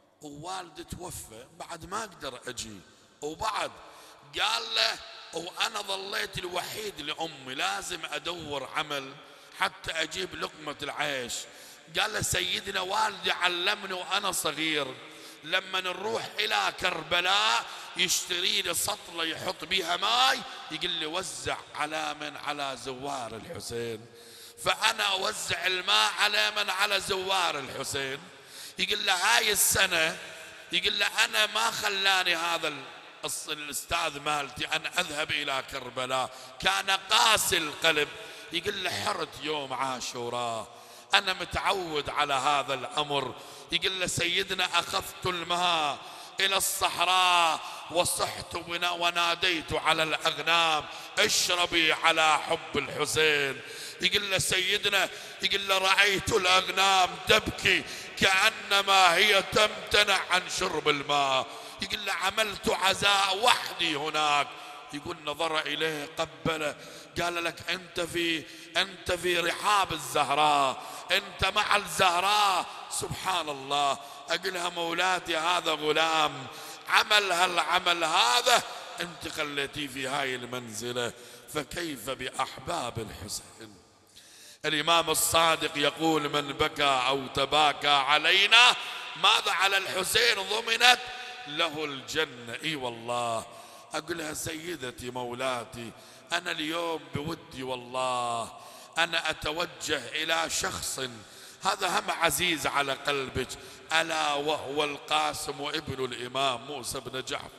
ووالدي توفى بعد ما أقدر أجي، وبعد قال له وأنا ظليت الوحيد لأمي، لازم أدور عمل حتى أجيب لقمة العيش. قال له سيدنا والدي علمني وأنا صغير لما نروح إلى كربلاء يشتري لي سطلة يحط بيها ماي، يقول لي وزع على من؟ على زوار الحسين. فأنا أوزع الماء على من؟ على زوار الحسين. يقول له هاي السنة، يقول له أنا ما خلاني هذا الأستاذ مالتي أن أذهب إلى كربلاء، كان قاسي القلب. يقول له حرت يوم عاشوراء، أنا متعود على هذا الأمر. يقول له سيدنا أخذت الماء إلى الصحراء وصحت وناديت على الأغنام اشربي على حب الحسين. يقول له سيدنا، يقول له رأيت الأغنام تبكي كأنما هي تمتنع عن شرب الماء. يقول له عملت عزاء وحدي هناك. يقول نظر إليه قبله، قال لك أنت في أنت في رحاب الزهراء، أنت مع الزهراء. سبحان الله. أقولها مولاتي هذا غلام عمل هالعمل هذا أنت خليتيه في هاي المنزلة، فكيف بأحباب الحسين؟ الإمام الصادق يقول من بكى أو تباكى علينا ماذا على الحسين ضمنت له الجنة. اي والله. أقولها سيدتي مولاتي أنا اليوم بودي والله أنا أتوجه إلى شخص هذا هم عزيز على قلبك، ألا وهو القاسم وابن الإمام موسى بن جعفر.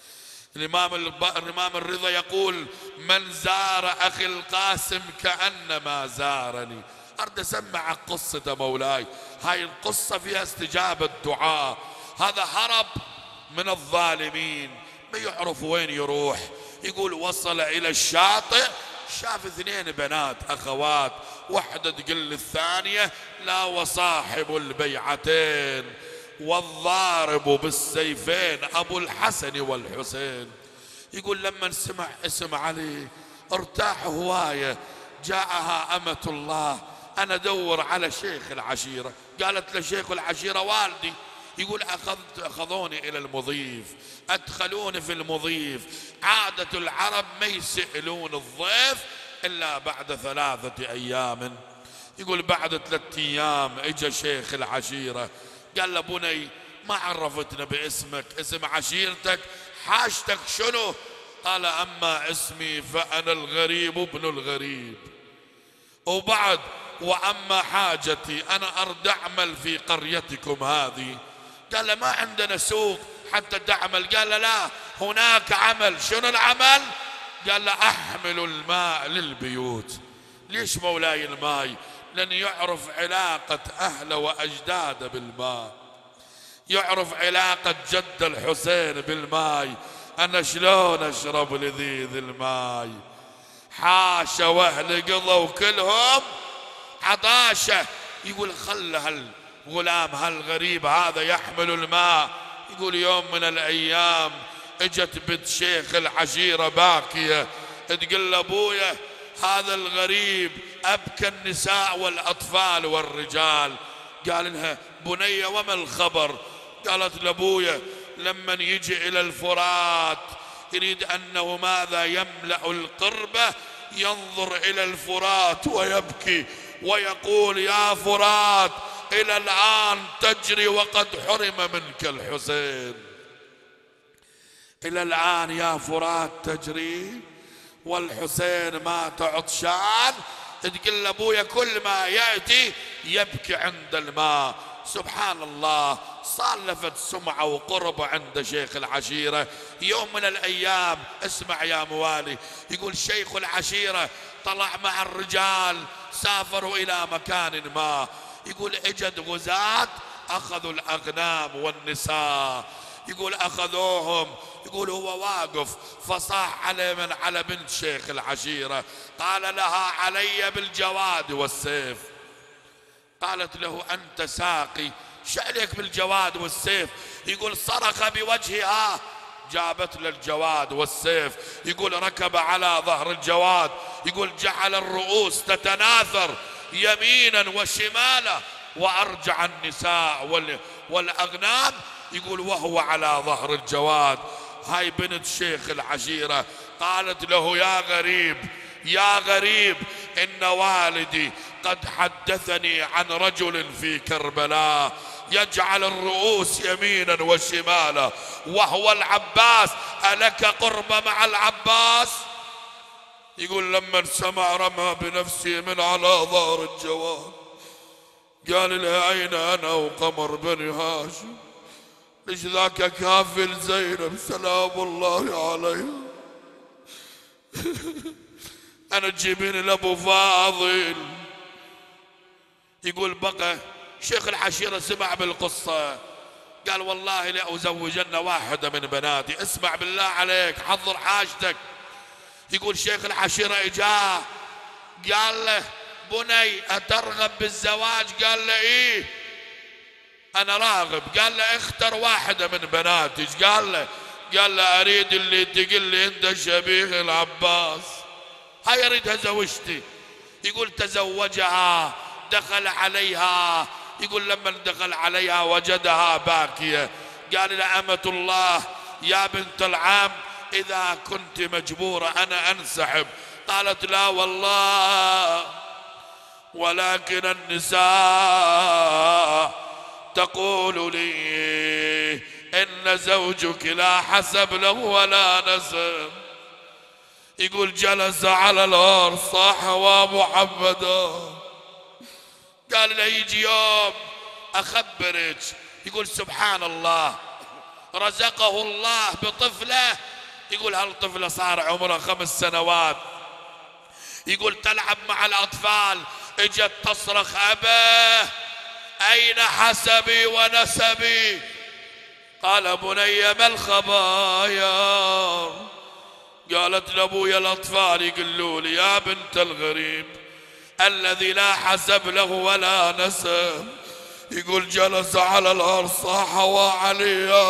الإمام الإمام الرضا يقول من زار أخي القاسم كأنما زارني. أرد أسمع قصة مولاي، هاي القصة فيها استجابة دعاء. هذا هرب من الظالمين ما يعرف وين يروح. يقول وصل إلى الشاطئ شاف اثنين بنات أخوات، واحدة تقول للثانية لا وصاحب البيعتين والضارب بالسيفين أبو الحسن والحسين. يقول لما سمع اسم علي ارتاح هواية. جاءها أمة الله أنا أدور على شيخ العشيرة. قالت لشيخ العشيرة والدي. يقول أخذت أخذوني إلى المضيف، أدخلوني في المضيف. عادة العرب ما يسألون الضيف إلا بعد ثلاثة أيام. يقول بعد ثلاثة أيام إجا شيخ العشيرة قال له بني ما عرفتنا باسمك، اسم عشيرتك حاجتك شنو؟ قال أما اسمي فأنا الغريب ابن الغريب، وبعد وأما حاجتي أنا أرد أعمل في قريتكم هذه. قال ما عندنا سوق حتى تعمل. قال لا هناك عمل. شنو العمل؟ قال له أحمل الماء للبيوت. ليش مولاي الماء؟ لأن يعرف علاقة أهله وأجداده بالماء، يعرف علاقة جد الحسين بالماء. أنا شلون أشرب لذيذ الماء؟ حاشا وأهل قضوا كلهم عطاشة. يقول خل هالغلام هالغريب هذا يحمل الماء. يقول يوم من الأيام اجت بنت شيخ العشيرة باكية تقول لأبويا هذا الغريب أبكى النساء والأطفال والرجال. قال لها بنية وما الخبر؟ قالت لأبويا لما يجي إلى الفرات يريد أنه ماذا يملأ القربة ينظر إلى الفرات ويبكي ويقول يا فرات إلى الآن تجري وقد حرم منك الحسين. إلى الآن يا فرات تجري والحسين مات عطشان. تقول لأبويا كل ما يأتي يبكي عند الماء. سبحان الله، صالفت سمعة وقرب عند شيخ العشيرة. يوم من الأيام، اسمع يا موالي، يقول شيخ العشيرة طلع مع الرجال، سافروا إلى مكان ما. يقول اجد غزاة أخذوا الأغنام والنساء. يقول أخذوهم. يقول هو واقف فصاح عليه من على بنت شيخ العشيرة، قال لها علي بالجواد والسيف. قالت له أنت ساقي، شألك بالجواد والسيف؟ يقول صرخ بوجهها، جابت له الجواد والسيف. يقول ركب على ظهر الجواد. يقول جعل الرؤوس تتناثر يمينا وشمالا، وأرجع النساء والأغنام. يقول وهو على ظهر الجواد. هاي بنت شيخ العشيرة قالت له يا غريب يا غريب، إن والدي قد حدثني عن رجل في كربلاء يجعل الرؤوس يمينا وشمالا وهو العباس، ألك قرب مع العباس؟ يقول لما سمع رمى بنفسي من على ظهر الجواد. قال له أين أنا وقمر بن هاشم؟ ليش ذاك كافل زينب سلام الله عليها؟ أنا تجيبين لأبو فاضل. يقول بقى شيخ العشيرة سمع بالقصة، قال والله لأزوجن واحدة من بناتي، اسمع بالله عليك حضر حاجتك. يقول شيخ العشيرة اجاه قال له بني أترغب بالزواج؟ قال له إيه أنا راغب. قال له اختر واحدة من بناتي. قال له قال له أريد اللي تقول لي أنت شبيه العباس، هاي أريدها زوجتي. يقول تزوجها، دخل عليها. يقول لما دخل عليها وجدها باكية. قال لأمة الله يا بنت العم إذا كنت مجبورة أنا أنسحب. قالت لا والله، ولكن النساء تقول لي إن زوجك لا حسب له ولا نسب. يقول جلس على الأرض صاح ومحمدا. قال له يجي يوم أخبرك. يقول سبحان الله، رزقه الله بطفلة. يقول هالطفلة صار عمرها خمس سنوات. يقول تلعب مع الأطفال، اجت تصرخ أباه أين حسبي ونسبي؟ قال بني ما الخبايا؟ قالت لابويا الأطفال يقولوا لي يا بنت الغريب الذي لا حسب له ولا نسب. يقول جلس على الأرض صاح وعليا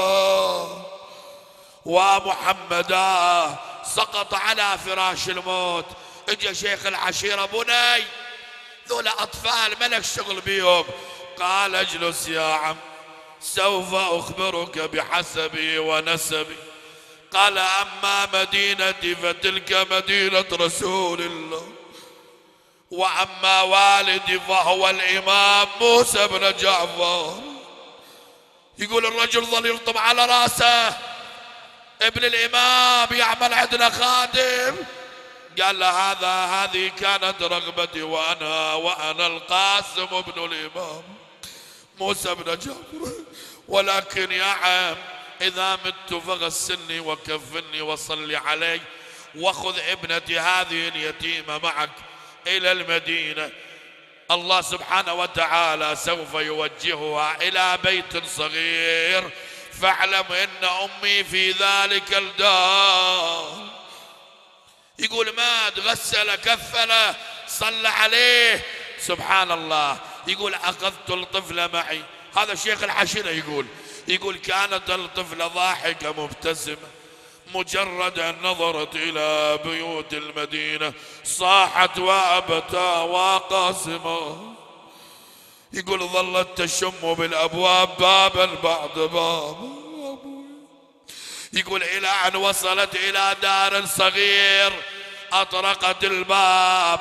ومحمدا، سقط على فراش الموت. اجى شيخ العشيرة بني ذولا أطفال ملك شغل بيهم. قال اجلس يا عم سوف أخبرك بحسبي ونسبي. قال أما مدينتي فتلك مدينة رسول الله، وأما والدي فهو الإمام موسى بن جعفر. يقول الرجل ظل يرطب على راسه، ابن الإمام يعمل عندنا خادم. قال له هذا هذه كانت رغبتي وأنا وأنا القاسم ابن الإمام موسى بن جعفر، ولكن يا عم إذا مت فغسلني وكفني وصلي علي، وخذ ابنتي هذه اليتيمة معك إلى المدينة. الله سبحانه وتعالى سوف يوجهها إلى بيت صغير، فاعلم إن أمي في ذلك الدار. يقول مات غسل كفله صلى عليه. سبحان الله. يقول أخذت الطفل معي. هذا شيخ العشيرة يقول يقول كانت الطفلة ضاحكة مبتسمة، مجرد أن نظرت إلى بيوت المدينة صاحت وأبتا وقاسمة. يقول ظلت تشم بالأبواب بابا بعد باب. يقول إلى أن وصلت إلى دار صغير، أطرقت الباب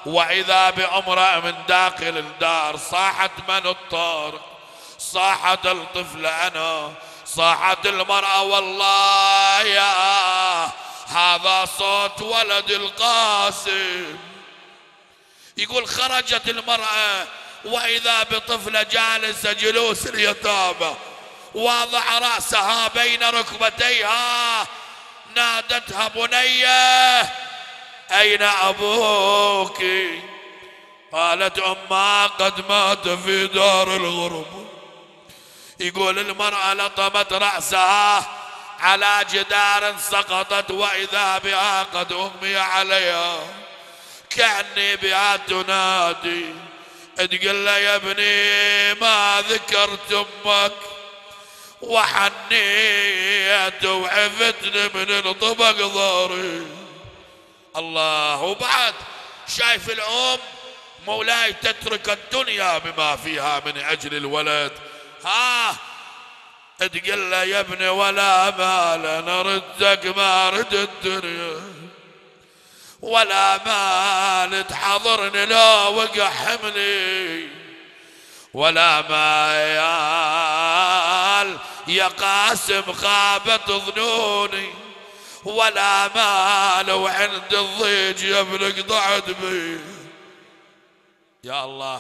وإذا بامرأة من داخل الدار. صاحت من الطارق؟ صاحت الطفل أنا، صاحت المرأة والله يا هذا صوت ولد القاسم. يقول خرجت المرأة وإذا بطفلة جالسة جلوس اليتامى، واضع رأسها بين ركبتيها، نادتها بنية أين أبوك؟ قالت أما قد مات في دار الغرب. يقول المرأة لطمت رأسها على جدار سقطت، وإذا بها قد أغمي عليها، كأني بها تنادي تقول له يا ابني ما ذكرت أمك، وحنيت وعفتني من انطبق ظهري. الله. وبعد شايف الأم مولاي تترك الدنيا بما فيها من أجل الولد. ها تقول له يا ابني ولا مال، أنا ردك ما رد الدنيا، ولا مال تحضرني لا وقع حملي، ولا مال يا قاسم خابت ظنوني، ولا مال وعند الضيج يا ابن قطعت بي. يا الله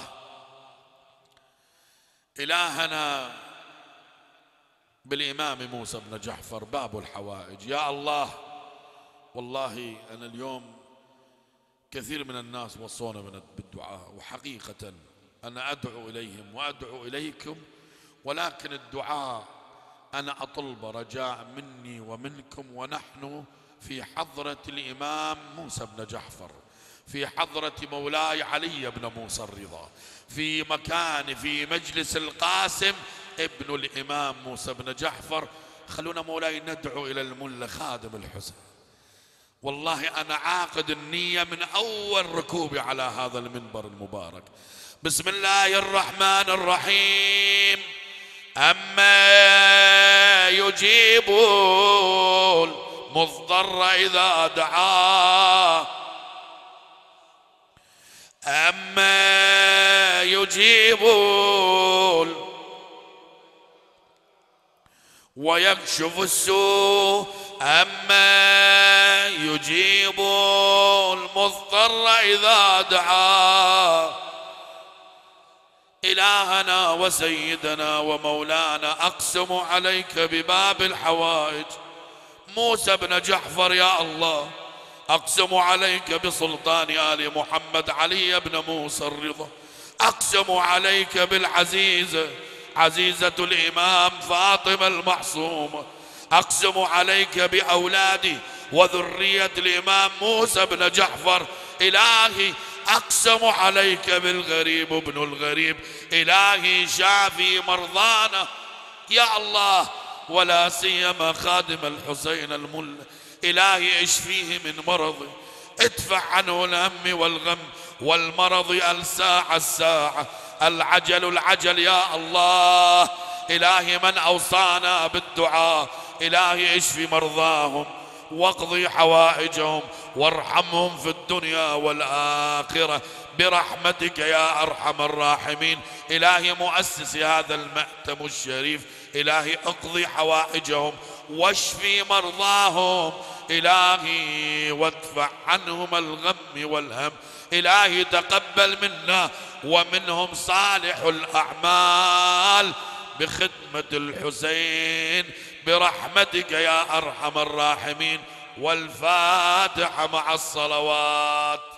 إلهنا بالإمام موسى بن جعفر باب الحوائج. يا الله والله أنا اليوم كثير من الناس وصونا من بالدعاء، وحقيقة أنا أدعو إليهم وأدعو إليكم، ولكن الدعاء أنا أطلب رجاء مني ومنكم، ونحن في حضرة الإمام موسى بن جعفر، في حضرة مولاي علي بن موسى الرضا، في مكان في مجلس القاسم ابن الإمام موسى بن جعفر. خلونا مولاي ندعو إلى الملا خادم الحسين. والله أنا عاقد النية من أول ركوبي على هذا المنبر المبارك. بسم الله الرحمن الرحيم. أما يجيب المضطر إذا دعاه، أما يجيب ويكشف السوء، أما يجيب المضطر إذا دعاه. إلهنا وسيدنا ومولانا أقسم عليك بباب الحوائج موسى بن جعفر يا الله، أقسم عليك بسلطان آل محمد علي بن موسى الرضا، أقسم عليك بالعزيزة عزيزة الإمام فاطمة المعصومة، أقسم عليك بأولادي وذرية الإمام موسى بن جعفر. إلهي أقسم عليك بالغريب ابن الغريب، إلهي شافي مرضانا يا الله، ولا سيما خادم الحسين الملا، إلهي اشفيه من مرضه، ادفع عنه الهم والغم والمرض الساعة الساعة، العجل العجل يا الله. إلهي من أوصانا بالدعاء، إلهي اشفي مرضاهم واقضي حوائجهم وارحمهم في الدنيا والآخرة برحمتك يا أرحم الراحمين. إلهي مؤسس هذا المأتم الشريف، إلهي اقضي حوائجهم واشفي مرضاهم، إلهي وادفع عنهم الغم والهم. إلهي تقبل منا ومنهم صالح الأعمال بخدمة الحسين برحمتك يا أرحم الراحمين. والفاتحة مع الصلوات.